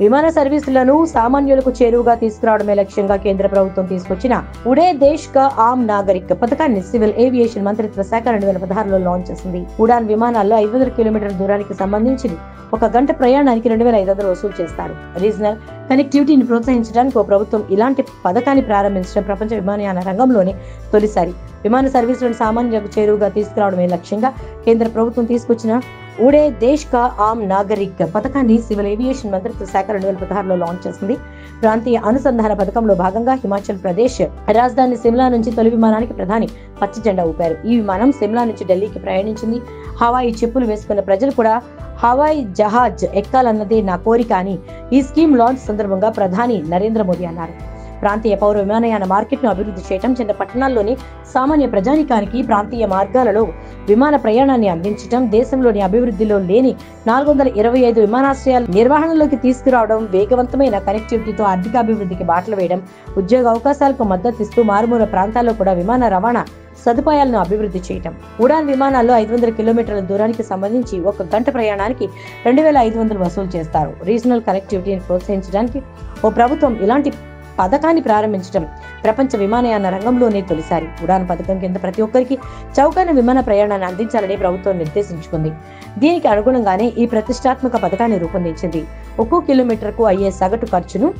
విమాన సర్వీసులను సామాన్యులకు చేరువగా తీసుకురావడమే లక్ష్యంగా కేంద్ర ప్రభుత్వం తీసుకొచ్చిన ఉడే దేశ్ కా ఆమ్ నాగరిక్ పథకాన్ని సివిల్ ఏవియేషన్ మంత్రిత్వ శాఖ 2016లో లాంచ్ చేసింది. ఉడాన్ విమానాల్లో 500 కిలోమీటర్ల దూరానికి సంబంధించి 1 గంట ప్రయాణానికి 2500 వసూలు చేస్తారు. రీజనల్ కనెక్టివిటీని ప్రోత్సహించడానికి ప్రభుత్వం ఇలాంటి పథకాన్ని ప్రారంభించడం ప్రపంచ విమానయాన రంగంలోనే తొలిసారి. విమాన సర్వీసులను సామాన్యులకు చేరువగా తీసుకురావడమే లక్ష్యంగా కేంద్ర ప్రభుత్వం తీసుకొచ్చిన ఉడే దేశ్ కా ఆమ్ నాగరిక్ పథకాన్ని సివిల్ ఏవియేషన్ మంత్రిత్వ శాఖ 2016లో లాంచ్ చేసింది. ప్రాంతీయ అనుసంధాన పథకంలో భాగంగా హిమాచల్ ప్రదేశ్ రాజధాని సిమ్లా నుంచి తొలి విమానానికి ప్రధాని పచ్చ జెండా ఊపారు. ఈ విమానం సిమ్లా నుంచి ఢిల్లీకి ప్రయాణించింది. హవాయి చెప్పులు వేసుకున్న ప్రజలు కూడా హవాయి జహాజ్ ఎక్కాలన్నదే నా కోరిక అని ఈ స్కీమ్ లాంచ్ సందర్భంగా ప్రధాని నరేంద్ర మోదీ అన్నారు. ప్రాంతీయ పౌర విమానయాన మార్కెట్ను అభివృద్ధి చేయడం, చిన్న పట్టణాల్లోని సామాన్య ప్రజానికానికి ప్రాంతీయ మార్గాలలో విమాన ప్రయాణాన్ని అందించడం, దేశంలోని అభివృద్ధిలో లేని 425 విమానాశ్రయాల నిర్వహణలోకి తీసుకురావడం, వేగవంతమైన కనెక్టివిటీతో ఆర్థికాభివృద్ధికి బాటలు వేయడం, ఉద్యోగ అవకాశాలకు మద్దతు ఇస్తూ మారుమూల ప్రాంతాల్లో కూడా విమాన రవాణా సదుపాయాలను అభివృద్ధి చేయటం. ఉడాన్ విమానాల్లో 500 కిలోమీటర్ల దూరానికి సంబంధించి 1 గంట ప్రయాణానికి 2500 వసూలు చేస్తారు. రీజనల్ కనెక్టివిటీని ప్రోత్సహించడానికి ప్రభుత్వం ఇలాంటి పథకాన్ని ప్రారంభించడం ప్రపంచ విమానయాన రంగంలోనే తొలిసారి. ఉడాన్ పథకం కింద ప్రతి ఒక్కరికి చౌకైన విమాన ప్రయాణాన్ని అందించాలని ప్రభుత్వం నిర్దేశించుకుంది. దీనికి అనుగుణంగానే ఈ ప్రతిష్టాత్మక పథకాన్ని రూపొందించింది. 1 కిలోమీటర్కు అయ్యే సగటు ఖర్చును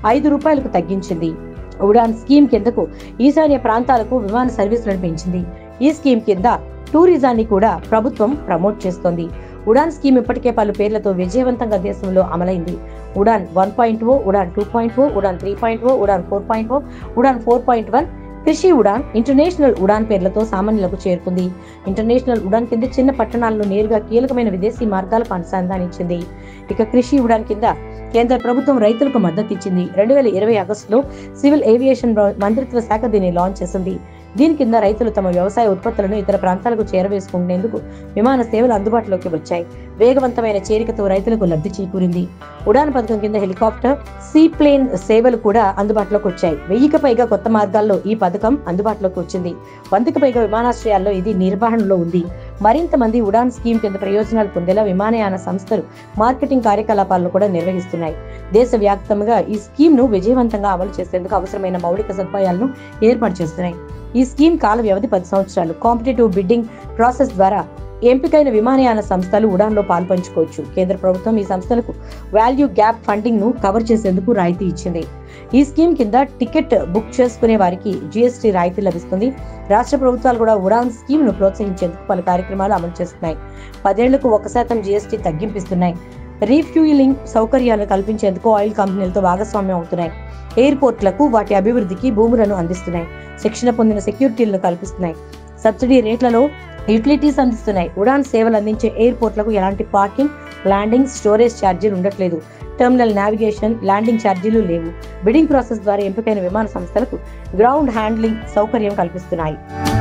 ₹5 తగ్గించింది. ఉడాన్ స్కీమ్ కిందకు ఈశాన్య ప్రాంతాలకు విమాన సర్వీసులను పెంచింది. ఈ స్కీమ్ కింద టూరిజాన్ని కూడా ప్రభుత్వం ప్రమోట్ చేస్తోంది. ఉడాన్ స్కీమ్ ఇప్పటికే పలు పేర్లతో విజయవంతంగా దేశంలో అమలైంది. ఉడాన్ 1.0, ఉడాన్ 2.0, ఉడాన్ 3.0, ఉడాన్ 4.0, ఉడాన్ 4.1, కృషి ఉడాన్, ఇంటర్నేషనల్ ఉడాన్ పేర్లతో సామాన్యులకు చేరుకుంది. ఇంటర్నేషనల్ ఉడాన్ కింద చిన్న పట్టణాలను నేరుగా కీలకమైన విదేశీ మార్గాలకు అనుసంధానించింది. ఇక కృషి ఉడాన్ కింద కేంద్ర ప్రభుత్వం రైతులకు మద్దతు ఇచ్చింది. 2020 ఆగస్టులో సివిల్ ఏవియేషన్ మంత్రిత్వ శాఖ దీన్ని లాంచ్ చేసింది. దీని కింద రైతులు తమ వ్యవసాయ ఉత్పత్తులను ఇతర ప్రాంతాలకు చేరవేసుకునేందుకు విమాన సేవలు అందుబాటులోకి వచ్చాయి. వేగవంతమైన చేరికతో రైతులకు లబ్ధి చేకూరింది. ఉడాన్ పథకం కింద హెలికాప్టర్, సీప్లేన్ సేవలు కూడా అందుబాటులోకి వచ్చాయి. 1000కి పైగా కొత్త మార్గాల్లో ఈ పథకం అందుబాటులోకి వచ్చింది. 100కి పైగా విమానాశ్రయాల్లో ఇది నిర్వహణలో ఉంది. మరింత మంది ఉడాన్ స్కీమ్ కింద ప్రయోజనాలు పొందేలా విమానయాన సంస్థలు మార్కెటింగ్ కార్యకలాపాలను కూడా నిర్వహిస్తున్నాయి. దేశవ్యాప్తంగా ఈ స్కీమ్ ను విజయవంతంగా అమలు చేసేందుకు అవసరమైన మౌలిక సదుపాయాలను ఏర్పాటు చేస్తున్నాయి. ఈ స్కీమ్ కాల వ్యవధి 10 సంవత్సరాలు. కాంపిటేటివ్ బిడ్డింగ్ ప్రాసెస్ ద్వారా ఎంపికైన విమానయాన సంస్థలు ఉడాన్లో పాల్పంచుకోవచ్చు. కేంద్ర ప్రభుత్వం ఈ సంస్థలకు వాల్యూ గ్యాప్ ఫండింగ్ ను కవర్ చేసేందుకు రాయితీ ఇచ్చింది. ఈ స్కీమ్ కింద టికెట్ బుక్ చేసుకునే వారికి జీఎస్టీ రాయితీ లభిస్తుంది. రాష్ట్ర ప్రభుత్వాలు కూడా ఉడాన్ స్కీమ్ ను ప్రోత్సహించేందుకు పలు కార్యక్రమాలు అమలు చేస్తున్నాయి. 10 ఏళ్లకు 1% జీఎస్టీ తగ్గింపిస్తున్నాయి. రీఫ్యూయలింగ్ సౌకర్యాలను కల్పించేందుకు ఆయిల్ కంపెనీలతో భాగస్వామ్యం అవుతున్నాయి. ఎయిర్పోర్ట్లకు వాటి అభివృద్ధికి భూములను అందిస్తున్నాయి. శిక్షణ పొందిన సెక్యూరిటీలను కల్పిస్తున్నాయి. సబ్సిడీ రేట్లలో యూటిలిటీస్ అందిస్తున్నాయి. ఉడాన్ సేవలు అందించే ఎయిర్పోర్ట్లకు ఎలాంటి పార్కింగ్, ల్యాండింగ్, స్టోరేజ్ ఛార్జీలు ఉండట్లేదు. టెర్మినల్ నావిగేషన్, ల్యాండింగ్ ఛార్జీలు లేవు. బిడ్డింగ్ ప్రాసెస్ ద్వారా ఎంపికైన విమాన సంస్థలకు గ్రౌండ్ హ్యాండ్లింగ్ సౌకర్యం కల్పిస్తున్నాయి.